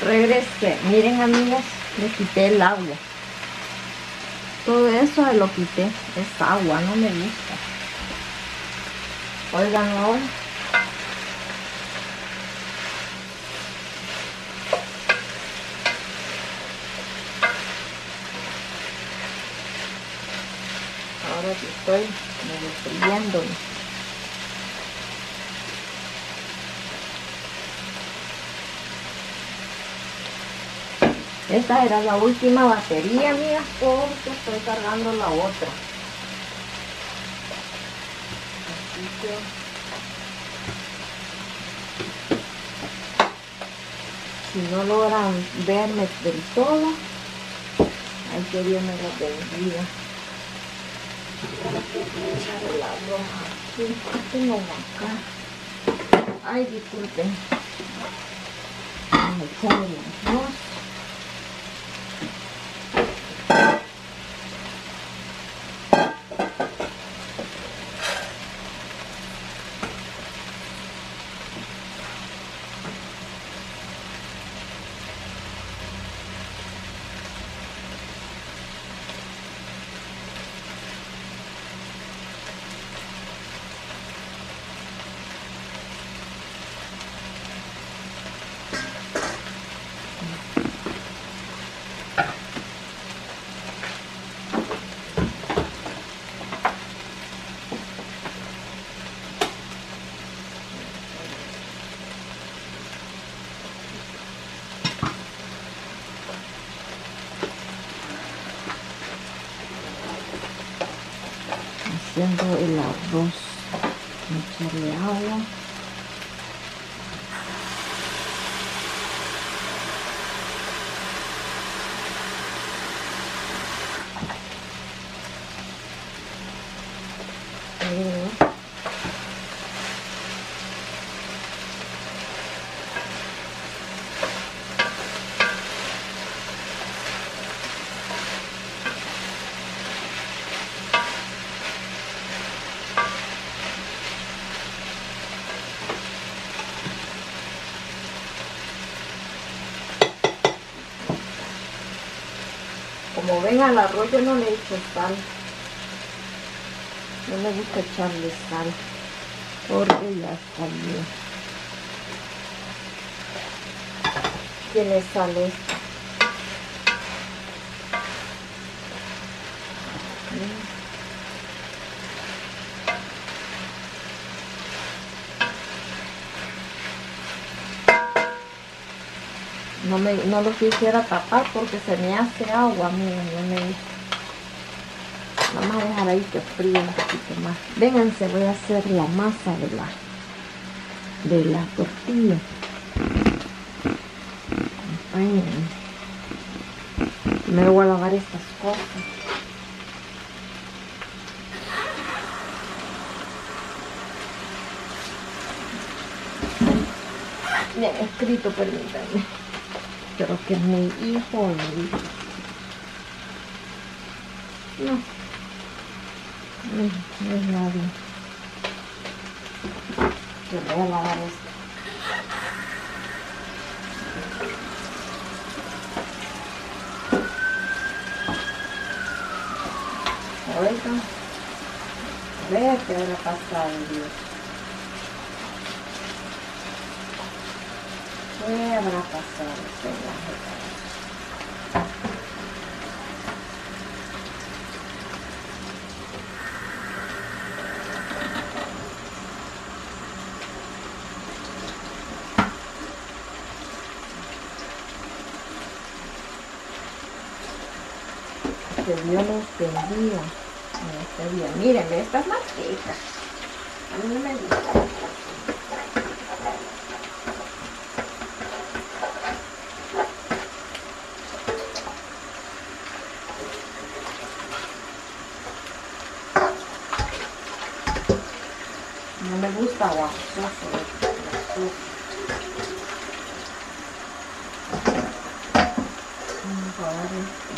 Regresé. Miren, amigas, le quité el agua. Todo eso lo quité. Es agua, no me gusta. Oigan ahora. Ahora que estoy medio friéndolo. Esta era la última batería, amigas, porque estoy cargando la otra. Así que si no logran verme del todo, hay que Dios me lo bendiga. Echarle la roja aquí, tengo acá. Ay, disculpen. Vamos a echarle el arroz. Haciendo el arroz, echarle agua. Como ven, al arroz yo no le echo sal. No me gusta echarle sal porque ya está bien. Tiene sal esta. No lo quisiera tapar porque se me hace agua, miren, no me gusta. Vamos a dejar ahí que fríe un poquito más. Vénganse, voy a hacer la masa de la tortilla. Acompáñenme. Primero voy a lavar estas cosas. Bien escrito, permítanme. Pero que mi hijo me dijo. No. No es nadie. Yo voy a lavar esto. Oigan. Vea que habrá pasado, Dios. ¿Qué habrá pasado? Que Dios los bendiga en este día. Miren, estas manteca. A mí no me gusta. No me gusta guasoso. Vamos a ver esto.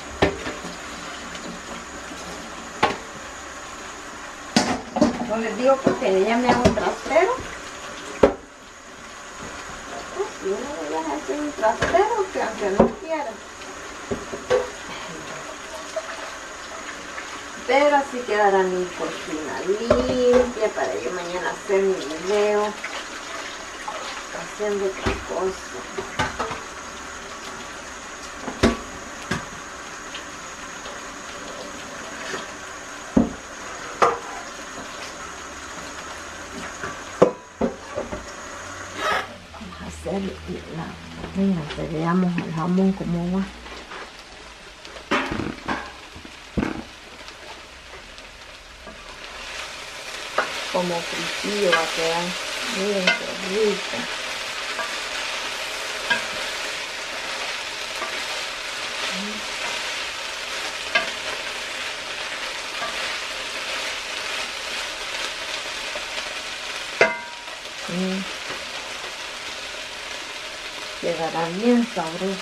No les digo porque ella me haga un trastero. uno de ellas hace un trastero que aunque no quiera. Pero así quedará mi cocina limpia para yo mañana hacer mi video haciendo otra cosa. Vamos a hacer fíjense, veamos el jamón como va. Como fritillo va a quedar. Miren qué rico. Quedará bien sabroso.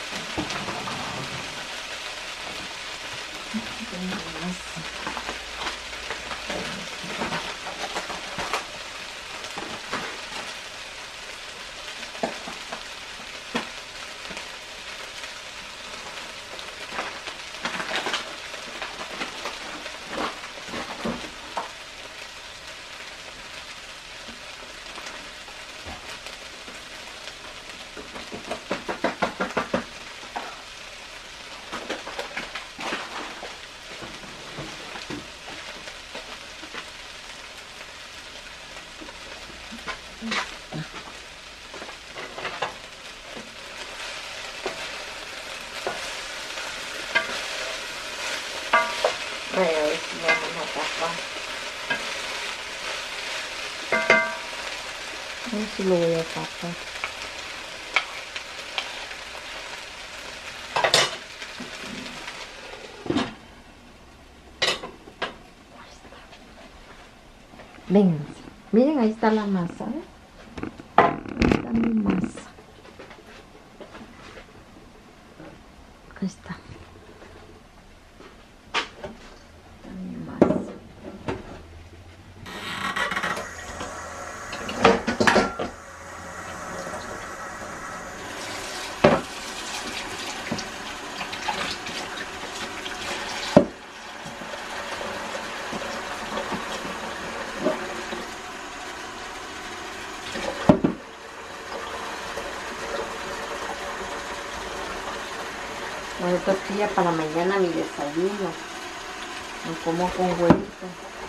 Voy a ver si vamos a tapar. A ver si lo voy a tapar. Vengan, miren, ahí está la masa, ¿eh? Ahí está mi masa. Ahí está. Mi masa. Voy a tortilla para mañana mi desayuno. Lo como con huevito.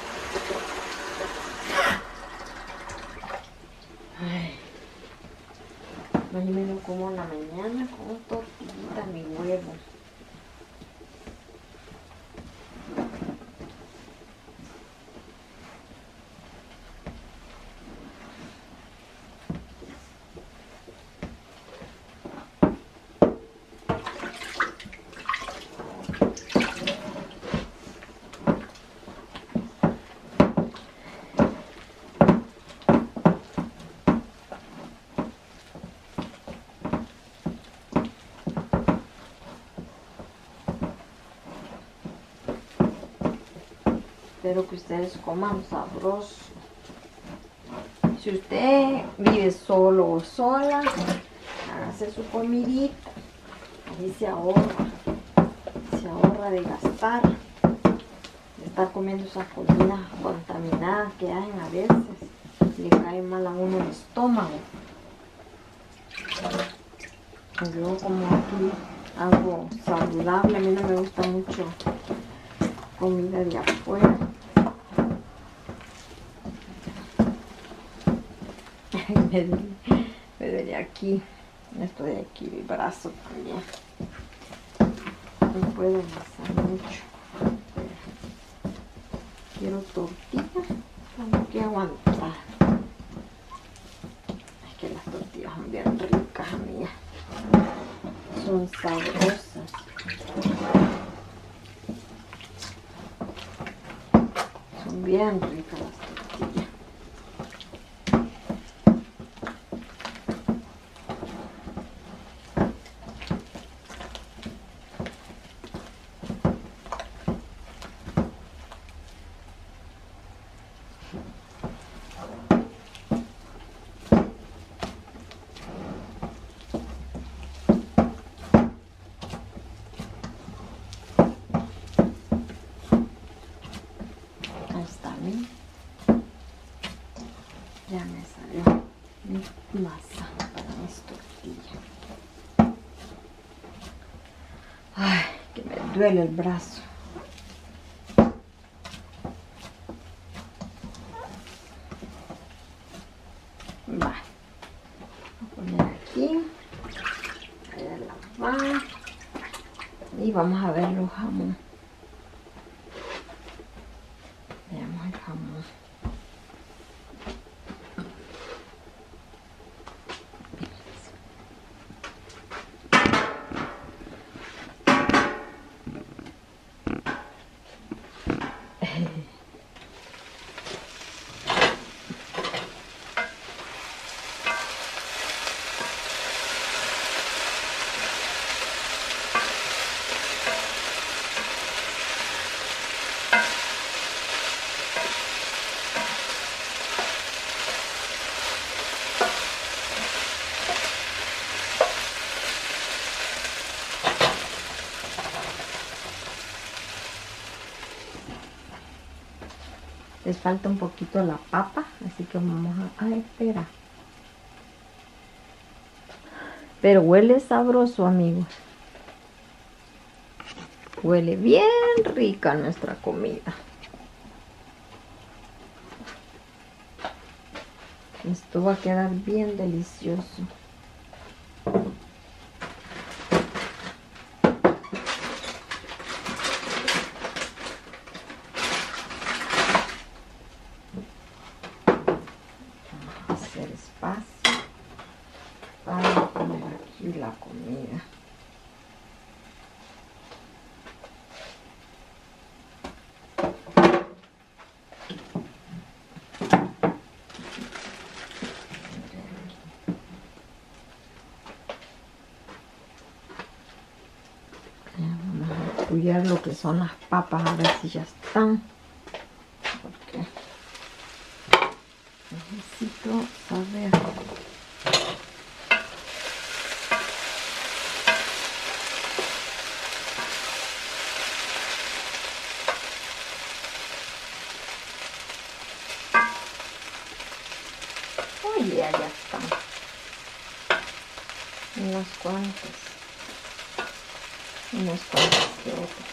Ay. Ahí me lo como en la mañana con tortillita, mi huevo. Espero que ustedes coman sabroso. Si usted vive solo o sola, hágase su comidita. Ahí se ahorra de gastar, de estar comiendo esas comidas contaminadas que hay a veces. Le cae mal a uno el estómago. Yo como aquí algo saludable, a mí no me gusta mucho comida de afuera. me duele aquí, esto de aquí, mi brazo también. No puedo amasar mucho. Quiero tortillas, tengo que aguantar. Es que las tortillas son bien ricas, amigas. Son sabrosas. Son bien ricas las tortillas. masa para mis tortillas. Ay, que me duele el brazo. Voy a poner aquí. Voy a lavar. Y vamos a ver los jamón. Veamos el jamón. Les falta un poquito la papa, así que vamos a... Ay, espera. Pero huele sabroso, amigos. Huele bien rica nuestra comida. Esto va a quedar bien delicioso. Espacio para poner aquí la comida. Vamos a apoyar lo que son las papas, a ver si ya están, porque necesito saber. Oye, ya están. Unas cuantas que otras.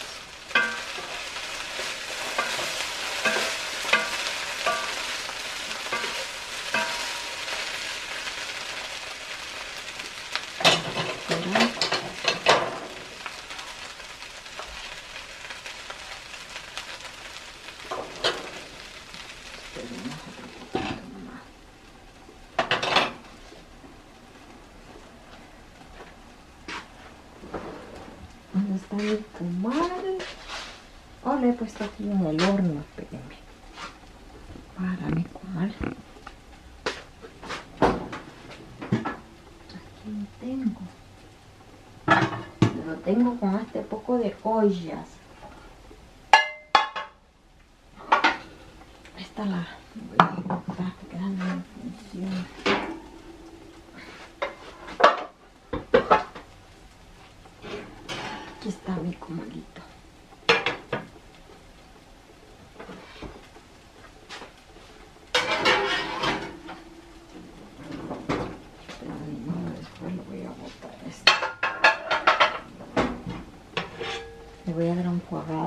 ¿Dónde está mi comal? Oh, le he puesto aquí en el horno, espérenme. Para mi comal. Aquí lo tengo. Lo tengo con este poco de ollas. Esta la voy a botar porque no me funciona. Aquí está mi comalito. Pero no, después lo voy a botar esto. Le voy a dar un enjuagada.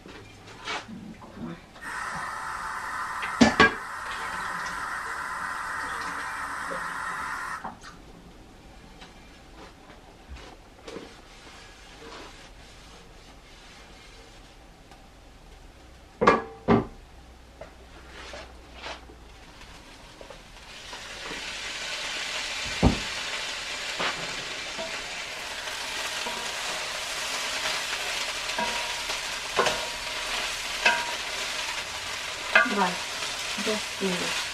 Vale, ya estuvo.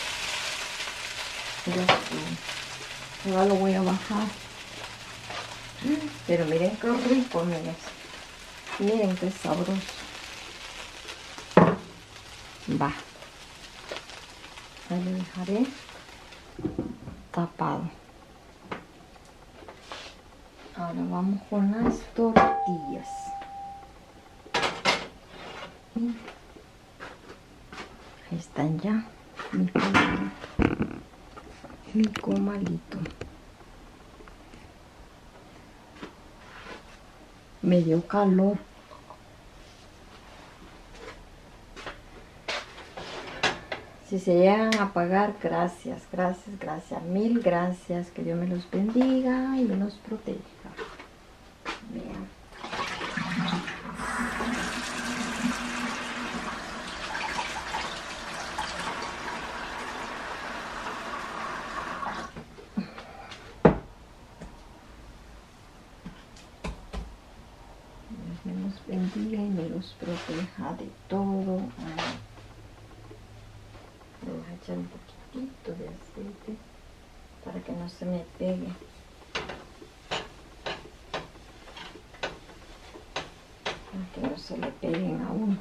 Ya estuvo. Ahora lo voy a bajar. Pero miren qué rico, miren. Miren qué sabroso. Va. Ahí lo dejaré tapado. Ahora vamos con las tortillas. Ahí están ya. mi comalito. Me dio calor. Si se llegan a apagar, gracias, gracias, gracias, mil gracias. Que Dios me los bendiga y me los proteja. Vean. Dios me los bendiga y me los proteja de todo. Voy a echar un poquitito de aceite para que no se me pegue. Para que no se le peguen a uno.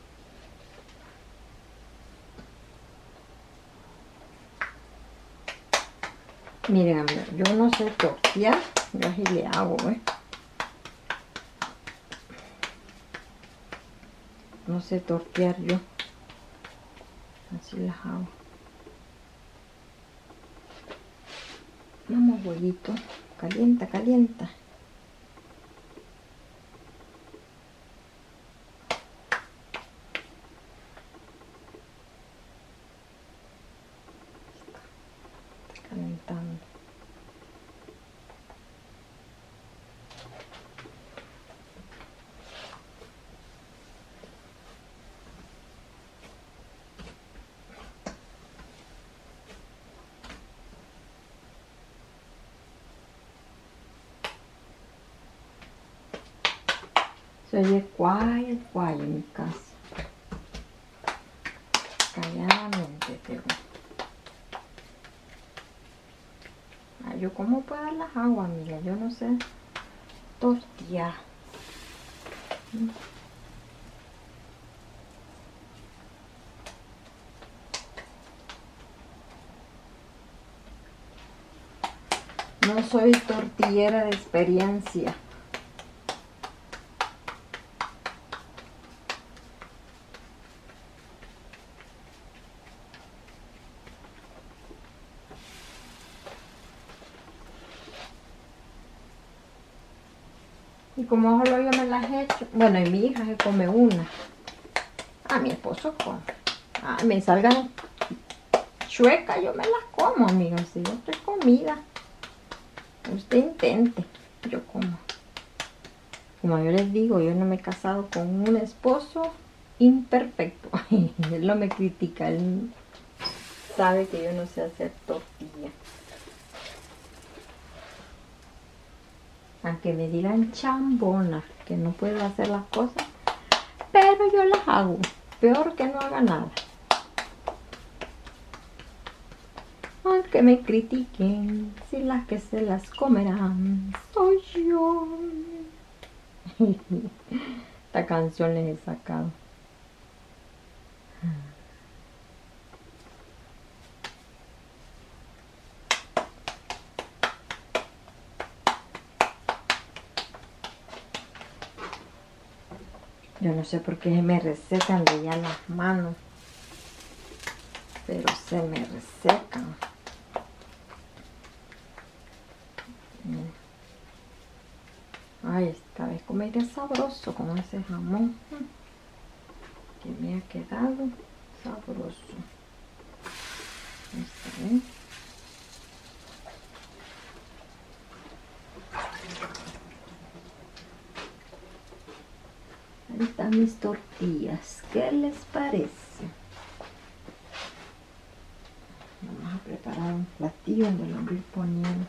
Miren, amigos, yo no sé tortear, yo así le hago, no sé tortear yo, así las hago. Vamos, huevito, calienta, calienta. Está calentando. Se oye quiet, quiet en mi casa. Calladamente, pero... yo cómo puedo dar las aguas, amiga, yo no sé tortear. No soy tortillera de experiencia. Y como solo yo me las he hecho, bueno, y mi hija se come una. Mi esposo come. Me salgan chuecas, yo me las como, amiga. Si yo estoy comida, usted intente, yo como. Como yo les digo, yo no me he casado con un esposo imperfecto. Él no me critica, él sabe que yo no sé hacer tortilla. Aunque me digan chambona, que no puedo hacer las cosas, pero yo las hago. Peor que no haga nada. Aunque me critiquen, si las que se las comerán soy yo. Esta canción les he sacado. Yo no sé por qué se me resecan de ya las manos, pero se me resecan. Ay, esta vez comeré sabroso con ese jamón que me ha quedado sabroso. ¿Ven? Ahí están mis tortillas. ¿Qué les parece? Vamos a preparar un platillo donde lo voy poniendo.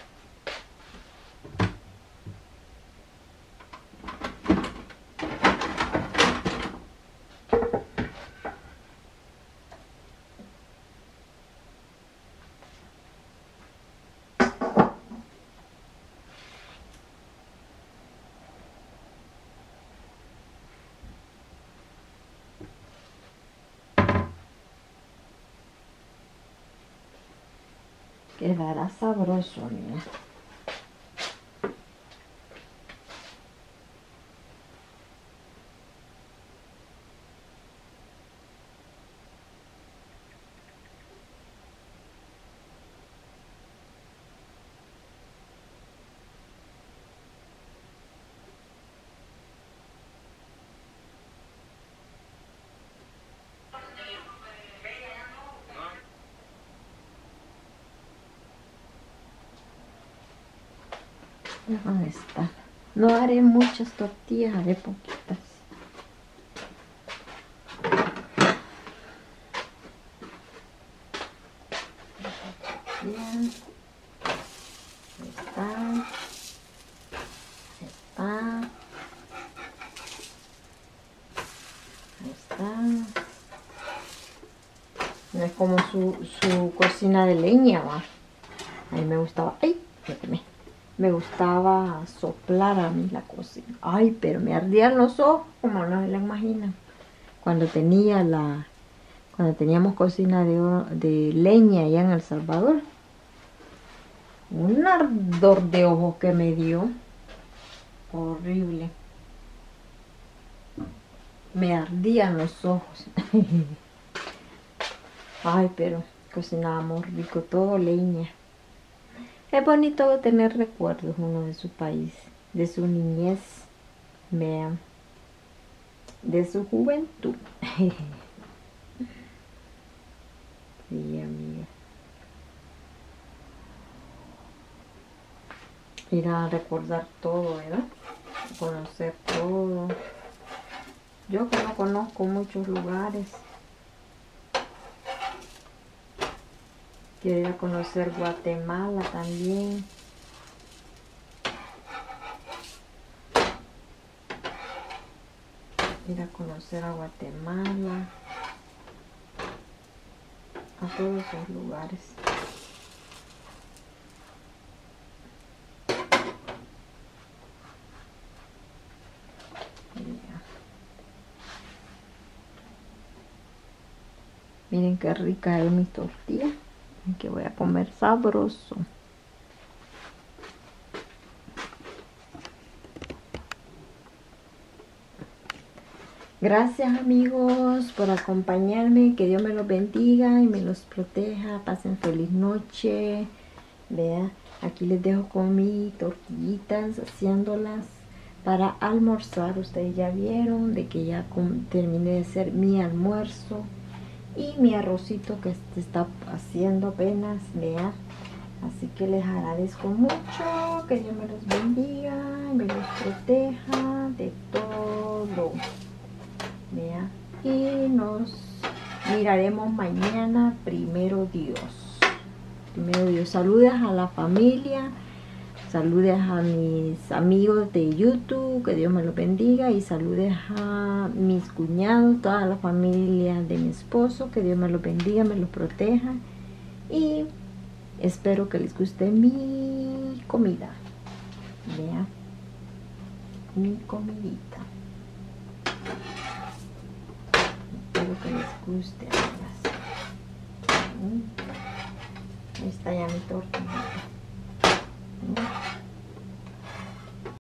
Quedará sabroso, mira. Ya van a estar. No haré muchas tortillas, haré poquitas. Bien. Ahí está. Ahí está. Ahí está. No es como su cocina de leña, va. A mí me gustaba. ¡Ay! Fíjate, me gustaba soplar a mí la cocina. Ay, pero me ardían los ojos, como no se la imaginan. Cuando teníamos cocina de leña allá en El Salvador. Un ardor de ojos que me dio. Horrible. Me ardían los ojos. Ay, pero cocinábamos rico, todo leña. Es bonito tener recuerdos uno de su país, de su niñez, vean, de su juventud. Sí, amiga. Ir a recordar todo, ¿verdad? Conocer todo. Yo que no conozco muchos lugares. Quiero ir a conocer Guatemala también. Ir a conocer a Guatemala. A todos esos lugares. Miren qué rica es mi tortilla. Que voy a comer sabroso. Gracias amigos por acompañarme. Que Dios me los bendiga y me los proteja. Pasen feliz noche. Vean, aquí les dejo con mis tortillitas haciéndolas para almorzar. Ustedes ya vieron de que ya terminé de hacer mi almuerzo. Y mi arrocito que se está haciendo apenas, vean. Así que les agradezco mucho. Que Dios me los bendiga y me los proteja de todo. Vean. Y nos miraremos mañana, primero Dios. Primero Dios. Saludos a la familia. Saludos a mis amigos de YouTube, que Dios me los bendiga. Y saludos a mis cuñados, toda la familia de mi esposo, que Dios me los bendiga, me los proteja. Y espero que les guste mi comida. Vean, mi comidita. Espero que les guste, amigas. Ahí está ya mi tortilla.